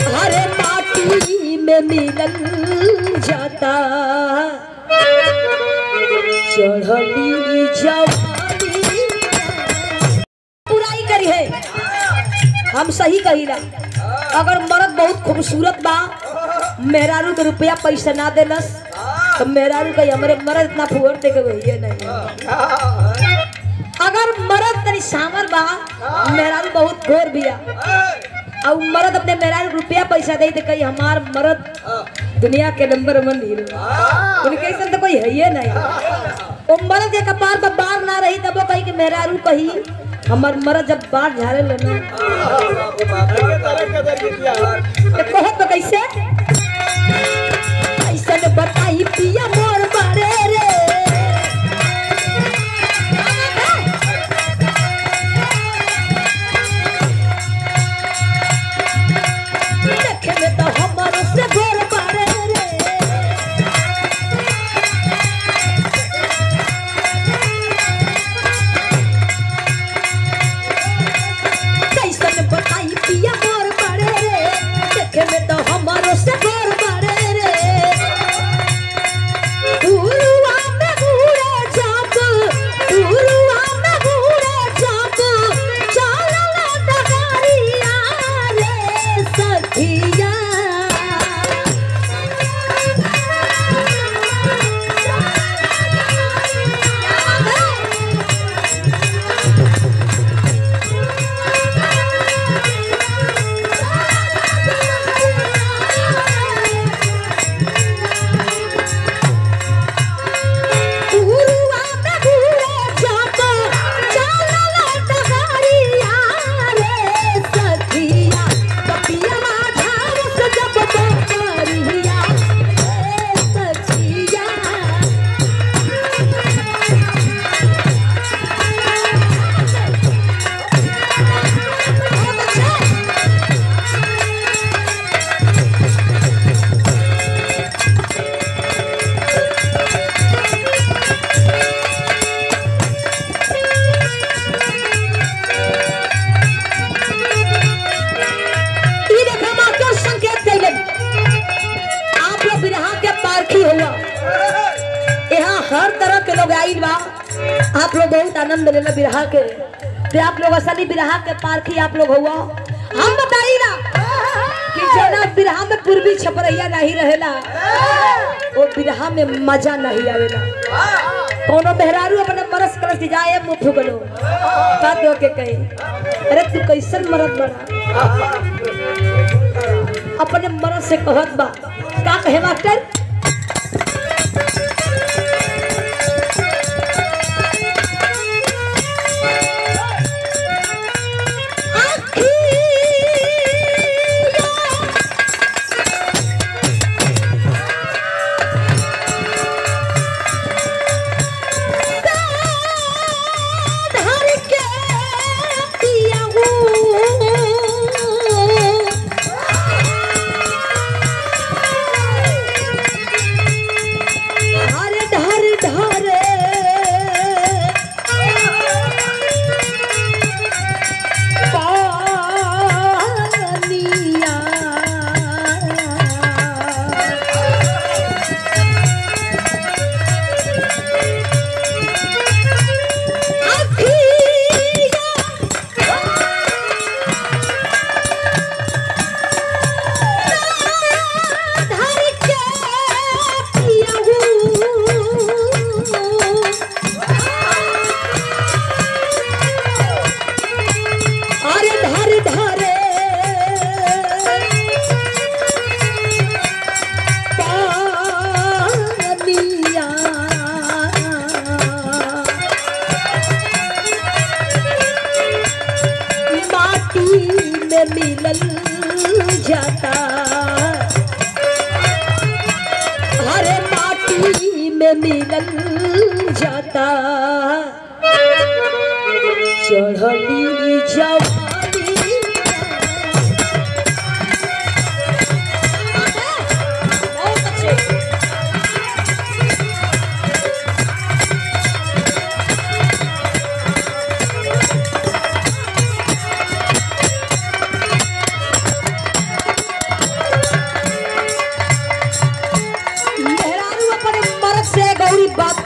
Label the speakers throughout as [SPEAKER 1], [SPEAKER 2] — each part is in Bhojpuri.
[SPEAKER 1] हरे माटी में मिलल जाता चढ़ली जवानी। बुराई करी है हम सही कहिला। अगर मर्द बहुत खूबसूरत बा मेहरारू के रुपया पैसा ना देलस तो मेहरारू कही हमारे मर्द इतना फुहर दे के वही नहीं। अगर मर्द तनी सामर बा मेहरारू बहुत गोर बिया और मर्द अपने मेहरारू रुपया पैसा दे तो कही हमार मर्द दुनिया के नंबर 1 हीरो। उनके ऐसा तो कोई है ही नहीं। वो मर्द के कपार पर बार ना रही तब वो कही कि मेहरारू कही हमार मर्द जब बार झाड़े लेना कहत तो कैसे ऐसा बताई पिया मोर बारे रे देखे में तो हमारे से गोर बारे रे कैसे बताई पिया मोर बारे रे देखे में तो हमारे से गोर बारे रे उरुआ में घूरे जाप उरुआ में घूरे जाप चलला डगरिया रे सखिया आप लोग बहुत आनंद लेना बिरहा के तो आप लोग असली बिरहा के पारखी आप लोग हुआ। हम बताई ना कि जना बिरहा में पूर्वी छपरैया नहीं रहेला वो बिरहा में मजा नहीं आवेला। कोनो मेहरारू अपने मरस करस जाए मुंह फुगलो बात हो के कही अरे तू कैसन मरद बना अपने मरद से कहत बा का कहे मास्टर मिलल जाता हरे माटी में मिलल जाता चढ़ली जवानी।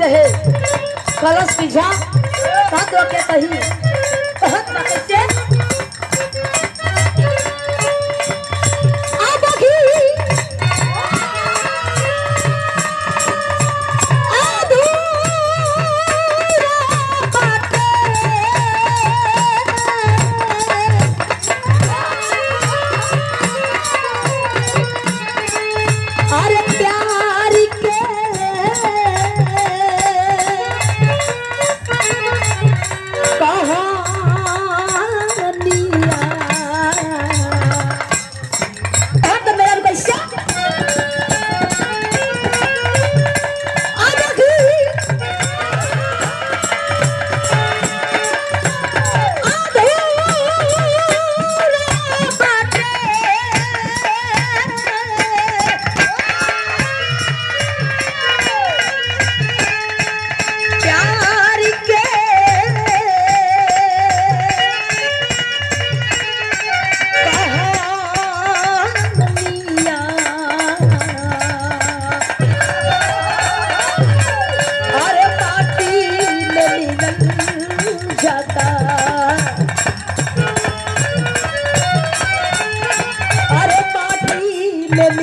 [SPEAKER 1] कहे कलश पिझा बात रोके कही बहुत कैसे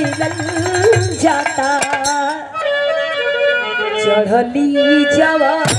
[SPEAKER 1] जाता चढ़ली जवा